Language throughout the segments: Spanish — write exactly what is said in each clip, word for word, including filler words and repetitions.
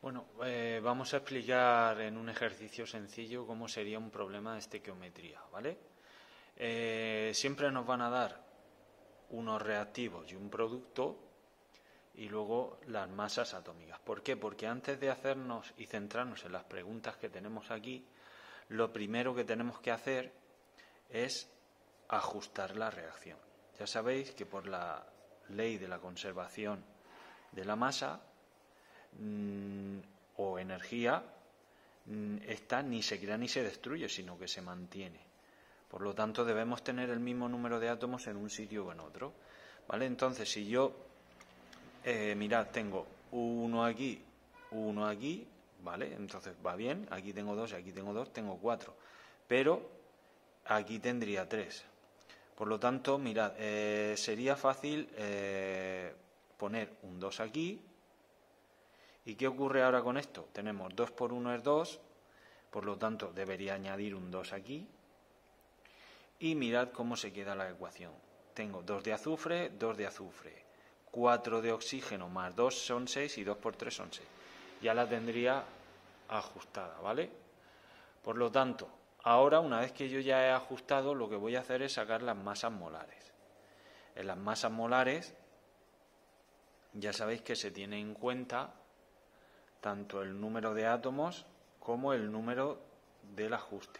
Bueno, eh, vamos a explicar en un ejercicio sencillo cómo sería un problema de estequiometría, ¿vale? Eh, siempre nos van a dar unos reactivos y un producto y luego las masas atómicas. ¿Por qué? Porque antes de hacernos y centrarnos en las preguntas que tenemos aquí, lo primero que tenemos que hacer es ajustar la reacción. Ya sabéis que por la ley de la conservación de la masa mmm, o energía, mmm, esta ni se crea ni se destruye, sino que se mantiene. Por lo tanto, debemos tener el mismo número de átomos en un sitio o en otro, ¿vale? Entonces, si yo, eh, mirad, tengo uno aquí, uno aquí, ¿vale? Entonces va bien, aquí tengo dos, aquí tengo dos, tengo cuatro, pero aquí tendría tres. Por lo tanto, mirad, eh, sería fácil eh, poner un dos aquí. ¿Y qué ocurre ahora con esto? Tenemos dos por uno es dos, por lo tanto debería añadir un dos aquí. Y mirad cómo se queda la ecuación. Tengo dos de azufre, dos de azufre, cuatro de oxígeno más dos son seis y dos por tres son seis. Ya la tendría ajustada, ¿vale? Por lo tanto, ahora una vez que yo ya he ajustado, lo que voy a hacer es sacar las masas molares. En las masas molares ya sabéis que se tiene en cuenta tanto el número de átomos como el número del ajuste.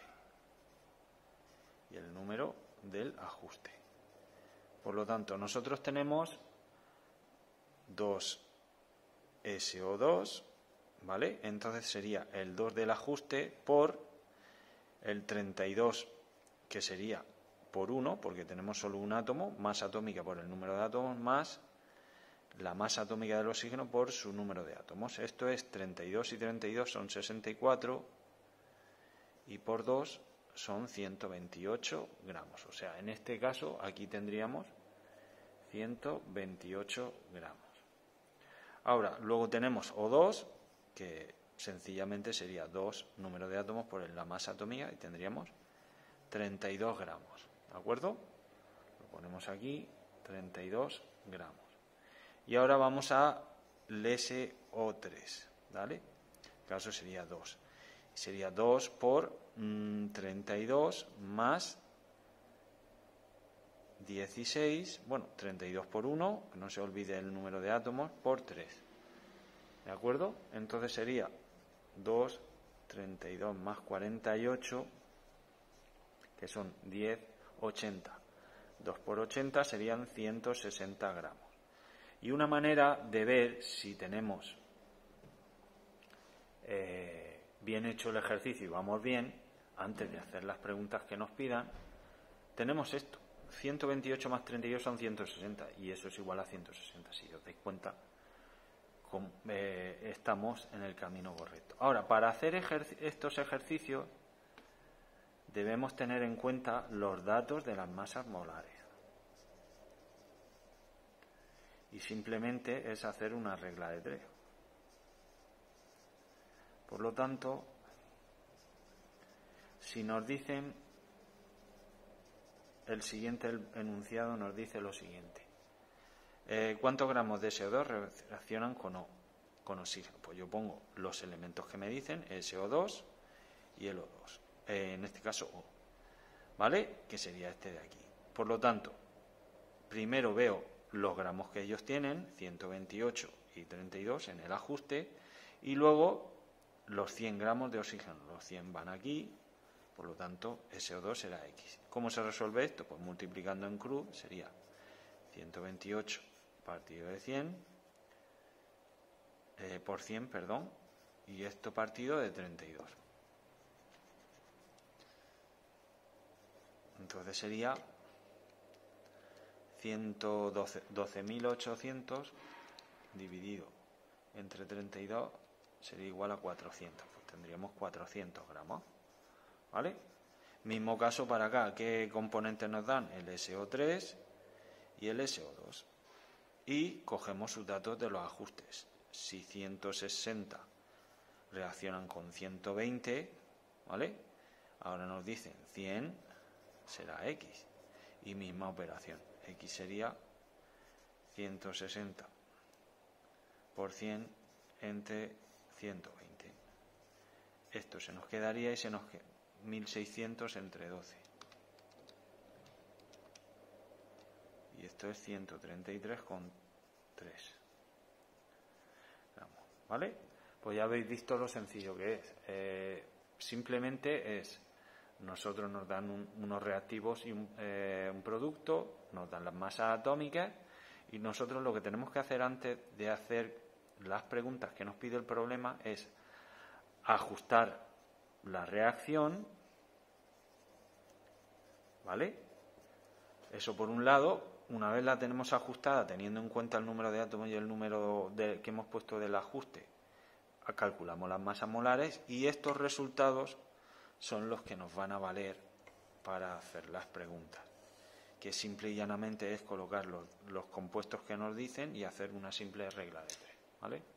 Y el número del ajuste. Por lo tanto, nosotros tenemos dos ese o dos, ¿vale? Entonces sería el dos del ajuste por el treinta y dos, que sería por uno, porque tenemos solo un átomo, masa atómica por el número de átomos, más la masa atómica del oxígeno por su número de átomos. Esto es treinta y dos y treinta y dos son sesenta y cuatro y por dos son ciento veintiocho gramos. O sea, en este caso aquí tendríamos ciento veintiocho gramos. Ahora, luego tenemos O dos, que sencillamente sería dos número de átomos por la masa atómica y tendríamos treinta y dos gramos. ¿De acuerdo? Lo ponemos aquí, treinta y dos gramos. Y ahora vamos a el ese o tres, ¿vale? El caso sería dos. Sería dos por mmm, treinta y dos más dieciséis, bueno, treinta y dos por uno, que no se olvide el número de átomos, por tres. ¿De acuerdo? Entonces sería dos, treinta y dos más cuarenta y ocho, que son diez, ochenta. dos por ochenta serían ciento sesenta gramos. Y una manera de ver si tenemos eh, bien hecho el ejercicio y vamos bien, antes de hacer las preguntas que nos pidan, tenemos esto. ciento veintiocho más treinta y dos son ciento sesenta y eso es igual a ciento sesenta. Si os dais cuenta, con, eh, estamos en el camino correcto. Ahora, para hacer ejerc- estos ejercicios debemos tener en cuenta los datos de las masas molares. Y simplemente es hacer una regla de tres. Por lo tanto, si nos dicen, el siguiente enunciado nos dice lo siguiente. Eh, ¿Cuántos gramos de ese o dos reaccionan con, o, con oxígeno? Pues yo pongo los elementos que me dicen, ese o dos y el O dos. Eh, en este caso O. ¿Vale? Que sería este de aquí. Por lo tanto, primero veo los gramos que ellos tienen, ciento veintiocho y treinta y dos en el ajuste, y luego los cien gramos de oxígeno. Los cien van aquí, por lo tanto, ese o dos será X. ¿Cómo se resuelve esto? Pues multiplicando en cruz sería ciento veintiocho partido de cien, eh, por cien, perdón, y esto partido de treinta y dos. Entonces sería ciento doce mil ochocientos dividido entre treinta y dos sería igual a cuatrocientos. Pues tendríamos cuatrocientos gramos. ¿Vale? Mismo caso para acá. ¿Qué componentes nos dan? El ese o tres y el ese o dos. Y cogemos sus datos de los ajustes. Si ciento sesenta reaccionan con ciento veinte, ¿vale? Ahora nos dicen cien será X. Y misma operación. X sería ciento sesenta por cien entre ciento veinte. Esto se nos quedaría y se nos queda mil seiscientos entre doce. Y esto es ciento treinta y tres coma tres. ¿Vale? Pues ya habéis visto lo sencillo que es. Eh, simplemente es, nosotros nos dan un, unos reactivos y un, eh, un producto, nos dan las masas atómicas, y nosotros lo que tenemos que hacer antes de hacer las preguntas que nos pide el problema es ajustar la reacción, ¿vale? Eso por un lado. Una vez la tenemos ajustada, teniendo en cuenta el número de átomos y el número de, que hemos puesto del ajuste, calculamos las masas molares, y estos resultados son los que nos van a valer para hacer las preguntas, que simple y llanamente es colocar los, los compuestos que nos dicen y hacer una simple regla de tres, ¿vale?